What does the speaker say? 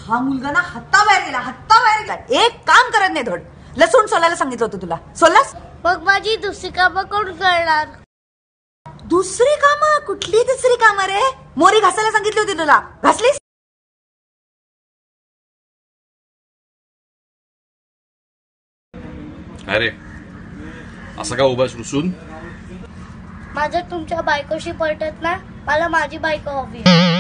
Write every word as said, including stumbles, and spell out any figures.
हा मुलगा ना हाताबाहेर गेला, हाताबाहेर गेला. एक काम करत नाही धड. लसूण सोलायला सांगितलं होतं तुला, सोलास? मग माझी दुसरी कामं कोण करणार? दुसरी कामं? कुठली दुसरी कामं रे? मोरी घासायला सांगितली होती तुला, घासलीस? अरे असं का उभा रुसून? माझं तुमच्या बायकोशी पटत ना, मला माझी बायको हवी.